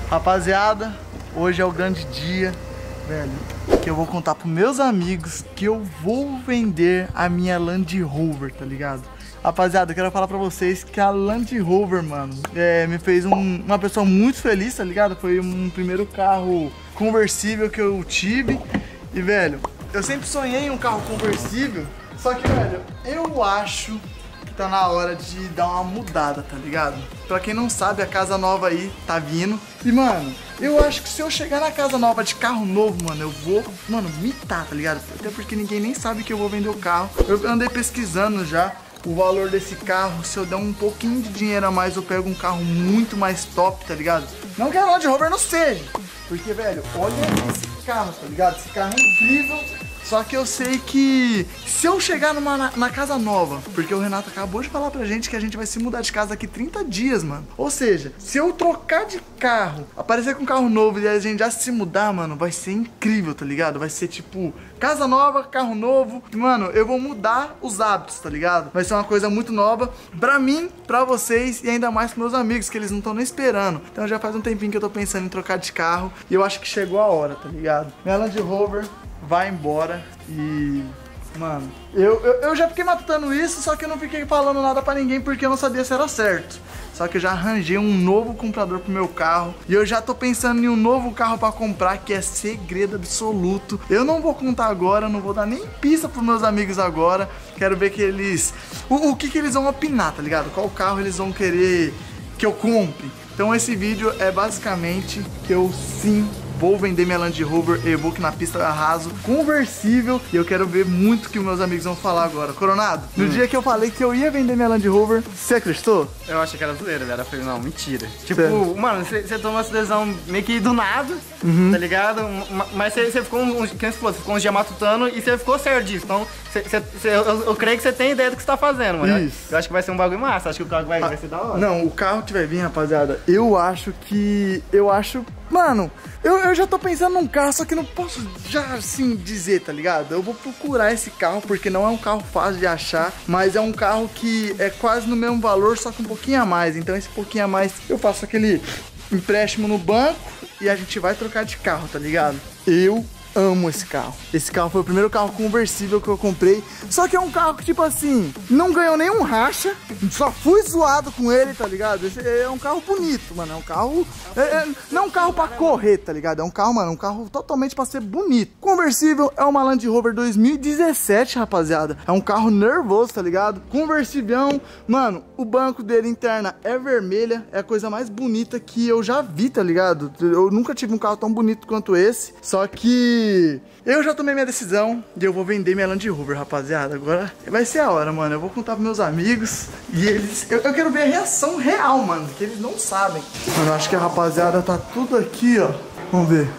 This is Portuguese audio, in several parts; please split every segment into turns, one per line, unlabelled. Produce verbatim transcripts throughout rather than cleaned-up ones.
Rapaziada, hoje é o grande dia, velho, que eu vou contar pros meus amigos que eu vou vender a minha Land Rover, tá ligado? Rapaziada, eu quero falar pra vocês que a Land Rover, mano, é, me fez um, uma pessoa muito feliz, tá ligado? Foi um primeiro carro conversível que eu tive. E, velho, eu sempre sonhei em um carro conversível, só que, velho, eu acho que tá na hora de dar uma mudada, tá ligado? Pra quem não sabe, a casa nova aí tá vindo. E, mano, eu acho que se eu chegar na casa nova de carro novo, mano, eu vou, mano, mitar, tá ligado? Até porque ninguém nem sabe que eu vou vender o carro. Eu andei pesquisando já o valor desse carro. Se eu der um pouquinho de dinheiro a mais, eu pego um carro muito mais top, tá ligado? Não que a Land Rover não seja, porque, velho, olha esse carro, tá ligado? Esse carro é incrível. Só que eu sei que se eu chegar numa, na, na casa nova, porque o Renato acabou de falar pra gente que a gente vai se mudar de casa daqui trinta dias, mano. Ou seja, se eu trocar de carro, aparecer com um carro novo e a gente já se mudar, mano, vai ser incrível, tá ligado? Vai ser tipo, casa nova, carro novo. Mano, eu vou mudar os hábitos, tá ligado? Vai ser uma coisa muito nova pra mim, pra vocês e ainda mais pros meus amigos, que eles não estão nem esperando. Então já faz um tempinho que eu tô pensando em trocar de carro e eu acho que chegou a hora, tá ligado? Minha Land Rover vai embora e... Mano, eu, eu, eu já fiquei matutando isso, só que eu não fiquei falando nada pra ninguém porque eu não sabia se era certo. Só que eu já arranjei um novo comprador pro meu carro e eu já tô pensando em um novo carro pra comprar, que é segredo absoluto. Eu não vou contar agora, não vou dar nem pista pros meus amigos agora. Quero ver que eles... O, o que que eles vão opinar, tá ligado? Qual carro eles vão querer que eu compre. Então esse vídeo é basicamente que eu sim... vou vender minha Land Rover Evoque na pista arraso, conversível. E eu quero ver muito o que meus amigos vão falar agora. Coronado, no hum. dia que eu falei que eu ia vender minha Land Rover, você acreditou?
Eu achei que era zoeira, velho. Eu falei, não, mentira. Tipo, sério? Mano, você tomou essa decisão meio que do nada, uhum. tá ligado? Mas você ficou, uns, quem você falou, você ficou uns dias matutando e você ficou certo disso. Então, cê, cê, cê, eu, eu creio que você tem ideia do que você tá fazendo, mano. Isso. Eu acho que vai ser um bagulho massa. Acho que o carro vai, ah, vai ser da hora.
Não, o carro que vai vir, rapaziada, eu acho que... Eu acho... Mano, eu, eu já tô pensando num carro, só que não posso já assim dizer, tá ligado? Eu vou procurar esse carro, porque não é um carro fácil de achar, mas é um carro que é quase no mesmo valor, só que um pouquinho a mais. Então esse pouquinho a mais eu faço aquele empréstimo no banco e a gente vai trocar de carro, tá ligado? Eu amo esse carro. Esse carro foi o primeiro carro conversível que eu comprei. Só que é um carro que, tipo assim, não ganhou nenhum racha. Só fui zoado com ele, tá ligado? Esse é um carro bonito, mano. É um carro... É, é, não é um carro pra correr, tá ligado? É um carro, mano, um carro totalmente pra ser bonito. Conversível é uma Land Rover dois mil e dezessete, rapaziada. É um carro nervoso, tá ligado? Conversivão. Mano, o banco dele interna é vermelha. É a coisa mais bonita que eu já vi, tá ligado? Eu nunca tive um carro tão bonito quanto esse. Só que... eu já tomei minha decisão e eu vou vender minha Land Rover, rapaziada. Agora vai ser a hora, mano. Eu vou contar pros meus amigos e eles... Eu, eu quero ver a reação real, mano, que eles não sabem. Mano, eu acho que a rapaziada tá tudo aqui, ó. Vamos ver.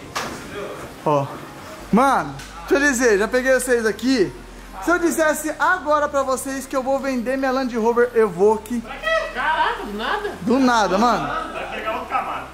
Ó. Mano, deixa eu dizer, já peguei vocês aqui. Se eu dissesse agora pra vocês que eu vou vender minha Land Rover Evoque...
Pra quê? Caraca, do nada?
Do nada, mano.
Vai pegar outro Camaro.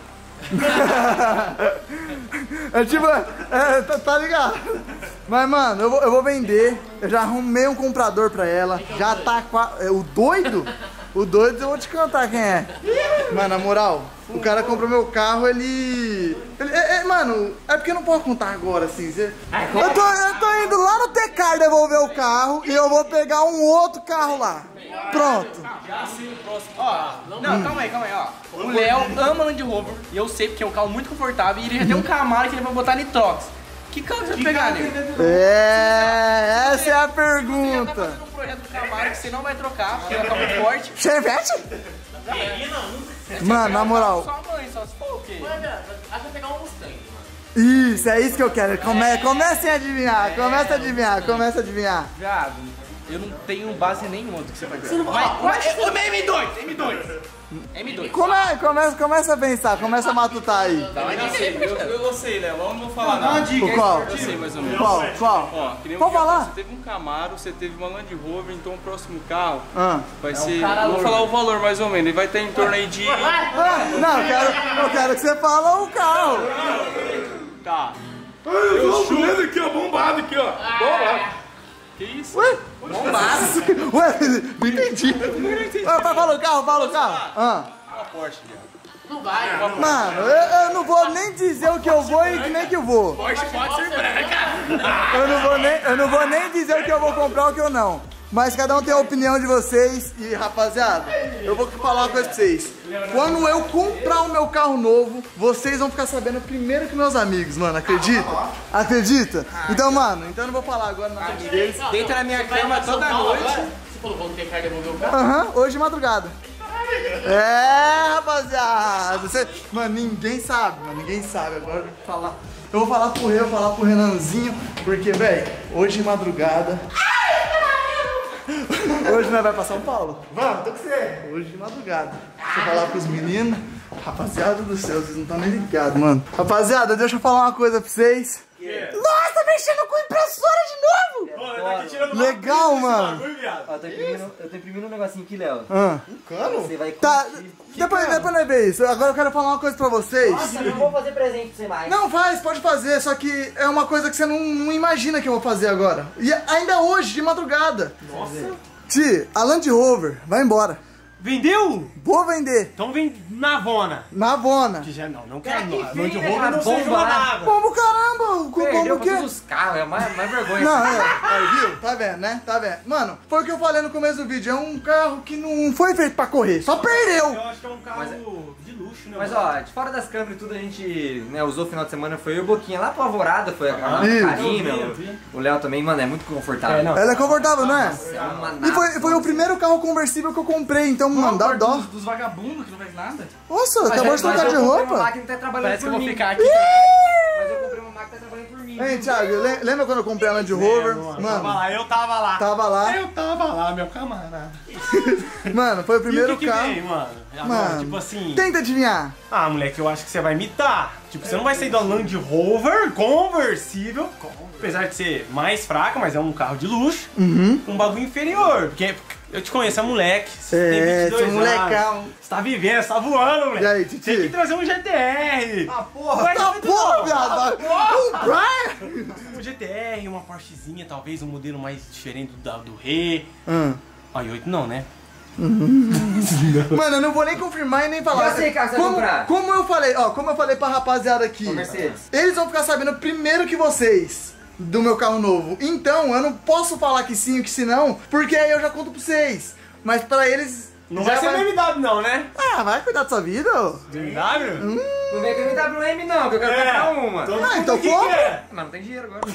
É tipo, é, tá, tá ligado? Mas, mano, eu vou, eu vou vender. Eu já arrumei um comprador pra ela. Já tá qua... é, o doido? O doido eu vou te contar quem é. Mano, na moral, o cara comprou meu carro, ele... ele é, é, mano, é porque eu não posso contar agora, assim. Cê... Eu, tô, eu tô indo lá no Tecar devolver o carro e eu vou pegar um outro carro lá. Pronto.
Já sim, próximo. Ó, não, não, calma aí, calma aí, ó. O Léo ama Land Rover e eu sei porque é um carro muito confortável e ele já tem um Camaro que ele vai botar nitrox. Que carro você vai pegar, nego?
É, essa é a
Você já tá
pergunta.
fazendo um projeto do Camaro que você não vai trocar, porque é um carro muito forte.
Chevette? Mano, na moral.
Sua mãe, só se for o quê?
Mano, acho que vai pegar um Mustang, mano.
Isso, é isso que eu quero. Come, comecem a adivinhar, começa a adivinhar, começa a adivinhar.
Viado, eu não tenho base nenhuma do que você vai pegar.
Você não vai...
Mas, mas, mas, M dois, M dois. M dois.
Come, começa, começa a pensar, começa a matutar aí.
Eu sei, eu, eu, eu sei, Léo, eu não vou falar
nada. O qual?
Eu sei mais ou menos.
Qual? Qual?
Ó, que nem
Pode falar?
Você teve um Camaro, você teve uma Land Rover, então o próximo carro
Ah.
vai ser... Eu vou falar o valor mais ou menos, ele vai estar em torno aí de...
Ah, não, eu quero, eu quero que você fale o carro.
Tá.
Eu chuto aqui, ó, bombado aqui, ó. Bombado.
Que isso?
Ué?
Bombado.
Ué, não entendi. Ah, fala o carro, fala o carro. Ah.
Uma Porsche, viado. Não vai, não vai.
Mano, eu, eu não vou nem dizer o que eu vou e nem que eu vou.
Porsche pode ser branca.
Eu não vou nem, eu não vou nem dizer o que eu vou comprar ou o que eu não. Mas cada um tem a opinião de vocês. E rapaziada, eu vou falar uma coisa pra vocês. Quando eu comprar o meu carro novo, vocês vão ficar sabendo primeiro que meus amigos, mano. Acredita? Acredita? Então, mano, então eu não vou falar agora na frente deles.
Deita na minha cama toda noite. Você falou, vamos ter que devolver o carro?
Aham, uhum, hoje de madrugada. É, rapaziada. Você... Mano, ninguém sabe, mano. Ninguém sabe. Agora eu vou falar. Eu vou falar pro Rei, eu vou falar pro Renanzinho. Porque, velho, hoje de madrugada. Hoje nós vai pra São Paulo? Vamos, tô com você. Hoje de madrugada. Deixa eu falar pros meninos. Rapaziada do céu, vocês não estão nem ligados, mano. Rapaziada, deixa eu falar uma coisa pra vocês. Yeah. Nossa, mexendo com impressora de novo!
Pô,
legal, mano.
Ó, eu tô imprimindo, eu tô imprimindo um negocinho aqui, Léo.
Ah.
Um cano? Você vai
tá, depois, depois nós ver isso. Agora eu quero falar uma coisa pra vocês.
Nossa, eu não vou fazer presente pra você mais.
Não, faz, pode fazer, só que é uma coisa que você não, não imagina que eu vou fazer agora. E ainda hoje, de madrugada.
Nossa.
Ti, a Land Rover vai embora.
Vendeu?
Vou vender.
Então vem na Vona.
Na Vona.
Que já não, não quero.
que
Land
vem, né,
Rover
cara?
não sei
Bomba, né?
nada.
Como caramba?
Perdeu
Como que
pra todos os carros, é mais, mais vergonha.
Não, é, aí, viu? Tá vendo, né? Tá vendo? Mano, foi o que eu falei no começo do vídeo. É um carro que não foi feito pra correr, só perdeu.
Eu acho que é um carro
Mas-
de luxo, né?
Mas
mano?
ó, de fora das câmeras e tudo, a gente né, usou o final de semana, foi eu e o Boquinha lá pro Alvorada, foi a
Isso.
Karina,
Eu vi, eu vi.
o Léo também, mano, é muito confortável.
É, não.
Ela é confortável, não é?
É uma
E foi,
nave.
foi o primeiro carro conversível que eu comprei, então, mano, dá dó.
Dos, dos vagabundos que não faz nada.
Nossa,
Mas
acabou
eu-
de
mas
trocar
eu
de
comprei uma
roupa.
máquina que tá trabalhando
Parece que
por
eu vou
mim.
ficar aqui.
Mas eu comprei uma máquina que tá trabalhando por mim.
Hein, Thiago, le- lembra quando eu comprei a Land Rover?
Tava
Mano,
lá, eu tava lá.
tava lá.
Eu tava lá, meu camarada.
Mano, foi o
E o
primeiro
que que
carro.
vem, mano? Agora,
Mano,
tipo assim...
tenta adivinhar.
Ah, moleque, eu acho que você vai imitar. Tipo, você não vai sair da Land Rover conversível, apesar de ser mais fraca, mas é um carro de luxo,
Uhum.
um bagulho inferior, porque eu te conheço, é moleque. Você
É,
tem vinte e dois
sou molecão.
anos, você tá vivendo, você tá voando, moleque.
E aí, Titi?
Tem que trazer um G T R.
Ah, porra!
Vai
Tá
ser
porra,
muito
viado. O Brian.
Um G T R, uma Porschezinha, talvez um modelo mais diferente do, da- do Rê.
Ah.
A i oito não, né?
Mano, eu não vou nem confirmar e nem falar.
Já sei, cara, você vai
como,
comprar.
como eu falei, ó, como eu falei pra rapaziada aqui.
Ô, Mercedes.
Eles vão ficar sabendo primeiro que vocês do meu carro novo. Então, eu não posso falar que sim ou que sim não, porque aí eu já conto pra vocês. Mas pra eles.
Não
já
vai ser B M W não, né?
Ah, vai cuidar da sua vida, ô.
B M W?
Não vem com M W M não, que eu quero
É.
comprar uma.
Todo
Ah,
mundo
então
que
compra.
quer.
Mas não tem dinheiro agora.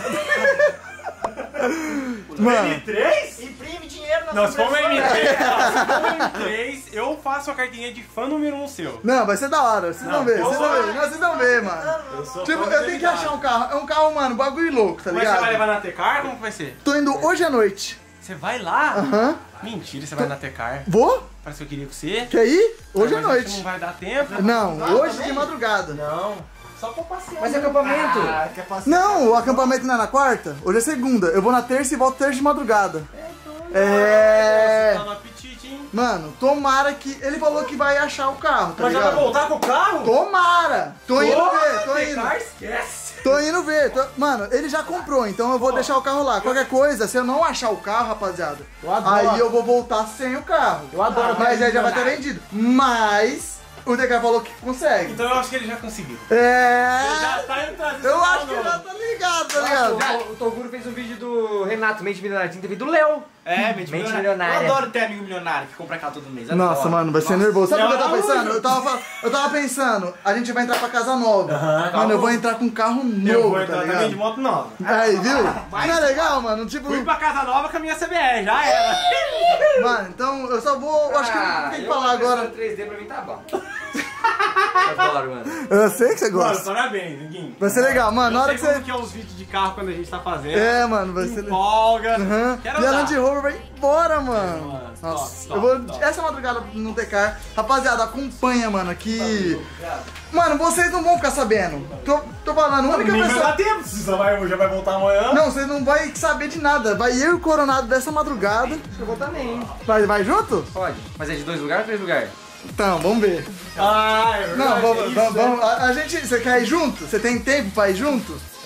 Mano,
M três?
Imprime dinheiro na
Não, se for um M três, não, se for um M três, eu faço a cartinha de fã número um seu.
não, vai ser da hora. Vocês vão ver, vocês vão ver. Não, vocês vão ver, mano.
Eu sou
Tipo,
fã
eu
do
tenho que
B M W.
achar um carro. É um carro, mano, bagulho louco, tá
Mas você vai
ligado?
levar na T-Car? Como que vai ser?
Tô indo hoje à noite.
Você vai lá?
Aham.
Mentira, você vai na T-Car.
Vou?
Parece que eu queria com você.
Quer ir? Hoje à
Mas acho que
noite.
Não vai dar tempo.
Não, hoje de madrugada.
Não. Só pra passear.
Mas é acampamento.
Ah, quer passear?
Não, o acampamento não é na quarta? Hoje é segunda. Eu vou na terça e volto terça de madrugada. É.
Você tá no apetite, hein?
Mano, tomara que. Ele falou que vai achar o carro, tá
Mas já vai
ligado?
voltar com o carro?
Tomara! Tô indo ver, tô
Porra,
indo.
T-Car, esquece.
Tô indo ver. tô- Mano, ele já comprou, então eu vou deixar o carro lá. Qualquer coisa, se eu não achar o carro, rapaziada, aí eu vou voltar sem o carro.
Eu adoro
Mas aí já vai ter
milionário.
vendido. Mas o D K falou que consegue.
Então eu acho que ele já conseguiu.
É.
Já tá indo trazer
Eu
esse
acho
carro
que
novo.
já tá ligado, tá ligado?
O, o Toguro fez um vídeo do Renato, Mente Milionário, teve do Léo.
É, mente,
Mente
milionária.
milionária.
Eu adoro ter amigo milionário que compra carro todo mês. eu
Nossa,
adoro.
mano, vai ser nervoso. Sabe o que eu tava
Não,
pensando? Eu tava, fal- eu tava pensando, a gente vai entrar pra casa nova.
Aham.
Mano, eu vou entrar com um carro
Eu
novo,
vou
tá
entrar também de
ligado?
moto nova.
Aí, viu? Não é legal, mano? Tipo,
Fui pra casa nova com a minha C B R, já era.
mano, então eu só vou. Eu acho que eu não tenho que falar agora.
três D pra mim tá bom. Adoro, mano.
Eu sei que você
Mano,
gosta.
parabéns, Ninguém.
Vai ser legal, mano. Na
Eu
hora
sei
que
como
você.
que é os vídeos de carro quando a gente tá fazendo.
É, mano, vai ser legal.
Empolga.
Aham.
Quero
E a
dar.
Land Rover vai embora, mano.
mano.
Nossa,
Top,
eu vou.
top, top.
Essa madrugada no T K. Rapaziada, acompanha, mano, aqui. Mano, vocês não vão ficar sabendo. Tô, tô falando, a única
Nem vai
pessoa.
dar tempo, você só vai, já vai voltar amanhã.
Não, vocês não vão saber de nada. Vai eu e o Coronado dessa madrugada.
Eu vou também.
Vai, vai junto?
Pode. Mas é de dois lugares ou três lugares?
Então, vamos ver.
Ah, é verdade.
Não,
é
vamos,
isso,
vamos,
né?
vamos. A, a gente. Você quer ir junto? Você tem tempo pra ir junto?
Tem,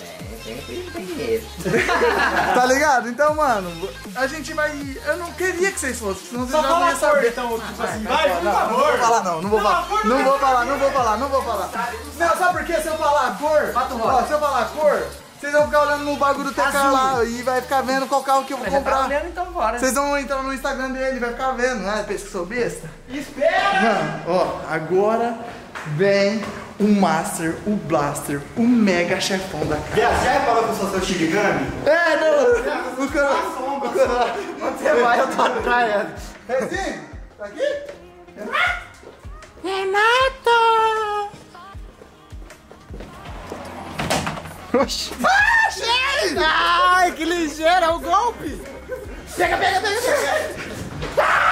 Sempre não tem dinheiro.
Tá ligado? Então, mano, a gente vai... Eu não queria que vocês fossem, senão vocês
Só
já não
fala
iam
a cor,
saber.
então, tipo assim,
Não,
vai,
não,
por
não,
favor.
não vou falar não, não vou falar.
Não,
Não vou falar, não vou falar, não vou falar. Não, sabe por quê? Se eu falar a cor, ó, se eu falar a cor, vocês vão ficar olhando no bagulho do T K lá e vai ficar vendo qual carro que eu vou
Mas já tá
comprar.
olhando, então bora.
Vocês vão entrar no Instagram dele, vai ficar vendo, né? Pensa que sou besta?
Espera!
Mano, ó, agora vem o Master, o Blaster, o mega chefão da casa.
Já reparou que eu sou seu Shinigami?
É, não, o cara... O cara...
Onde você vai, eu tô atrás.
Rezinho, tá aqui?
Oxi.
Ai, que ligeiro, é o golpe! Pega, pega, pega, pega!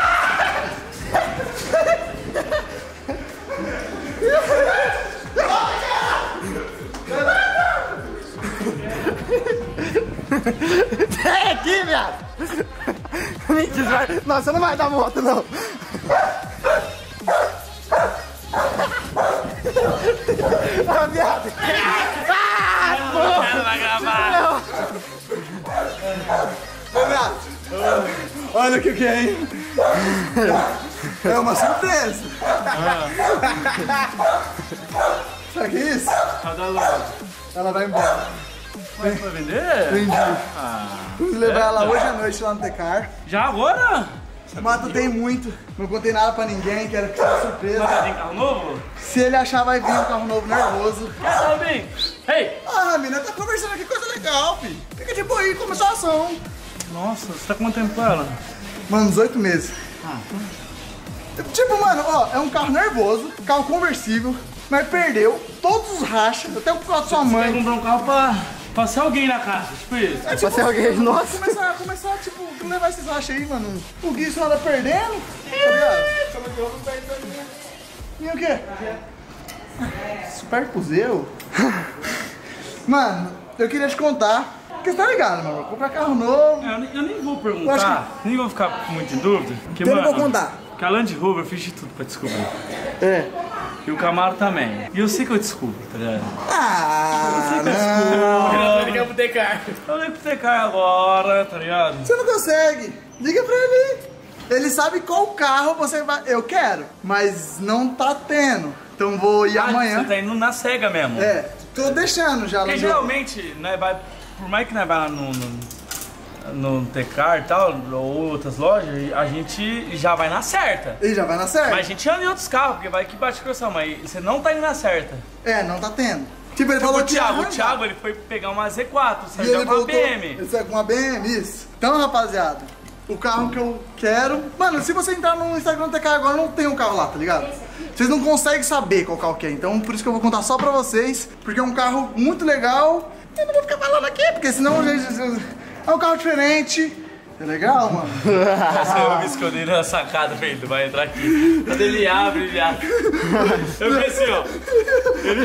Vem aqui, viado. Mentira, vai. Não, você não vai dar moto, não. Ah, viado. Ah, porra.
Vai gravar.
Ô, viado, olha o que que é, hein? É uma surpresa! Sabe o que é isso?
Roda logo.
Ela vai embora.
Mas pra vender?
Vendi. Vamos levar ela hoje à noite lá no Tecar.
Já agora?
Mato tem muito, não contei nada pra ninguém, quero que seja surpresa.
Mas tem carro novo?
Se ele achar, vai vir um carro novo nervoso.
Quer saber? Ei!
Ah, a mina tá conversando aqui, coisa legal, fi. Fica de boa aí, começou a ação.
Nossa, você tá com quanto tempo com ela?
Mano, dezoito meses. Tipo, mano, ó, é um carro nervoso, carro conversível, mas perdeu todos os rachas, até por causa da sua
Você quer
mãe.
comprar um carro pra, pra ser alguém na casa, tipo isso.
É, tipo,
Pra ser alguém, nossa.
Começar, começar, tipo, levar esses rachas aí, mano. O Gui só anda perdendo, tá ligado? E o quê? Super Cruzeiro? Mano, eu queria te contar, porque você tá ligado, mano, vou comprar carro novo.
Eu, nem- eu nem vou
Eu acho
perguntar, nem vou ficar muito em dúvida. Porque,
Eu não
mano,
vou contar.
que a Land Rover eu fiz de tudo pra descobrir.
É.
E o Camaro também. E eu sei que eu descubro, tá ligado?
Ah, não.
Eu ligo pro Tecar. Eu ligo pro Tecar agora, tá ligado?
Você não consegue. Liga pra ele. Ele sabe qual carro você vai... Eu quero, mas não tá tendo. Então vou ir
Ah,
amanhã.
Você tá indo na cega mesmo.
É, tô deixando já.
Porque
no
geralmente, né, vai, por mais que nós vá lá no, no, no Tecar e tal, ou outras lojas, a gente já vai na certa.
Ele já vai na certa.
Mas a gente anda em outros carros, porque vai que bate coração, mas você não tá indo na certa.
É, não tá tendo. Tipo, ele
Tipo,
falou
o
que
Thiago,
arranca.
o Thiago ele foi pegar uma Z quatro,
E
saiu
ele
já com uma
voltou.
B M.
Ele saiu com uma B M, isso. Então, rapaziada, o carro que eu quero... Mano, se você entrar no Instagram do T K agora, não tem um carro lá, tá ligado? Vocês não conseguem saber qual carro que é. Então, por isso que eu vou contar só pra vocês. Porque é um carro muito legal. Eu não vou ficar falando aqui, porque senão... gente, é um carro diferente. É legal, mano.
Eu me escondi na sacada, velho, vai entrar aqui. Quando ele abre, ele abre. Eu vi assim, ó. Ele...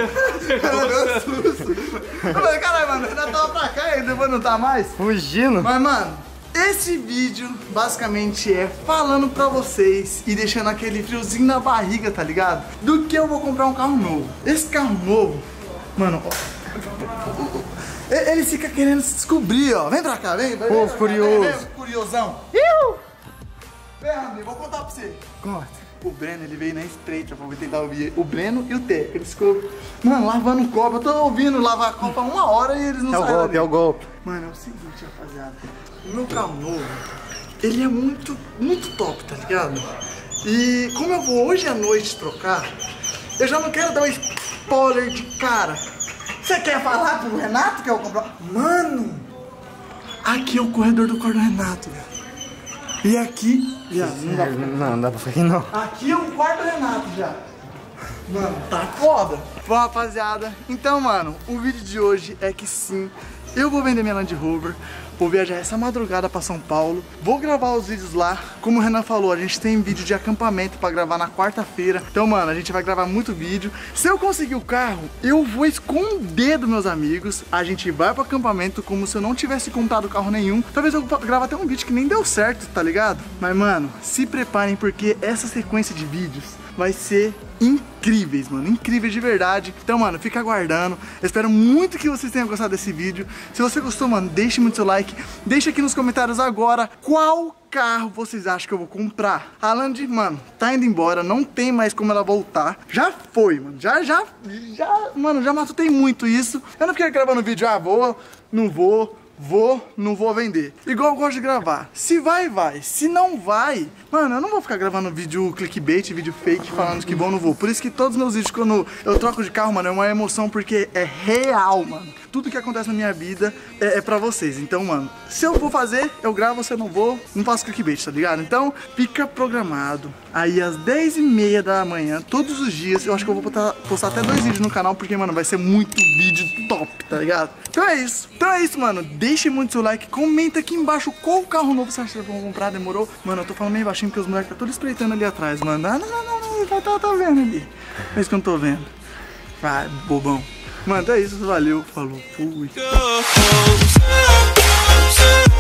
Eu falei, caralho, mano, ainda tava pra cá e depois não tá mais.
Fugindo.
Mas, mano, esse vídeo basicamente é falando pra vocês e deixando aquele friozinho na barriga, tá ligado? Do que eu vou comprar um carro novo. Esse carro novo, mano, ó, ele fica querendo se descobrir, ó. Vem pra cá, vem. vem
Pô,
pra cá,
curioso.
Vem, vem, curiosão.
Iu!
Vem, amigo, vou contar pra você.
Conta.
O Breno, ele veio na estreita pra tentar ouvir. O Breno e o Teco, eles ficou, mano, lavando copo. Eu tô ouvindo lavar copo há uma hora e eles não
É o
saíram
golpe,
dali.
é o golpe.
Mano, é o seguinte, rapaziada. O meu carro novo, ele é muito, muito top, tá ligado? E como eu vou hoje à noite trocar, eu já não quero dar um spoiler de cara. Você quer falar pro Renato que eu vou comprar? Mano, aqui é o corredor do quarto do Renato, velho. E aqui, viado, não dá pra...
Não, não dá pra fazer não.
Aqui é o quarto do Renato já. Mano, tá foda. Bom, rapaziada, então, mano, o vídeo de hoje é que sim, eu vou vender minha Land Rover. Vou viajar essa madrugada pra São Paulo. Vou gravar os vídeos lá. Como o Renan falou, a gente tem vídeo de acampamento pra gravar na quarta-feira. Então, mano, a gente vai gravar muito vídeo. Se eu conseguir o carro, eu vou esconder dos meus amigos. A gente vai pro acampamento como se eu não tivesse comprado carro nenhum. Talvez eu grave até um vídeo que nem deu certo, tá ligado? Mas, mano, se preparem porque essa sequência de vídeos vai ser incríveis, mano, incríveis de verdade. Então, mano, fica aguardando. Eu espero muito que vocês tenham gostado desse vídeo. Se você gostou, mano, deixe muito seu like. Deixa aqui nos comentários agora qual carro vocês acham que eu vou comprar. A Land, mano, tá indo embora, não tem mais como ela voltar. Já foi, mano, já, já, já, mano, já matutei muito isso. Eu não fiquei gravando vídeo, ah, vou, não vou. Vou, não vou vender. Igual eu gosto de gravar. Se vai, vai. Se não vai, mano, eu não vou ficar gravando vídeo clickbait, vídeo fake, falando que vou ou não vou. Por isso que todos os meus vídeos, quando eu troco de carro, mano, é uma emoção, porque é real, mano. Tudo que acontece na minha vida é, é pra vocês. Então, mano, se eu vou fazer, eu gravo. Se eu não vou, não faço clickbait, tá ligado? Então, fica programado. Aí, às dez e meia da manhã, todos os dias, eu acho que eu vou botar, postar até dois vídeos no canal, porque, mano, vai ser muito vídeo top, tá ligado? Então é isso. Então é isso, mano. Deixe muito seu like. Comenta aqui embaixo qual carro novo você acha que vão comprar. Demorou? Mano, eu tô falando meio baixinho porque os moleques tá todos espreitando ali atrás, mano. Ah, não, não, não, não. Tá, tá, tá vendo ali. É isso que eu não tô vendo. Vai, bobão. Mano, então é isso. Valeu. Falou. Fui.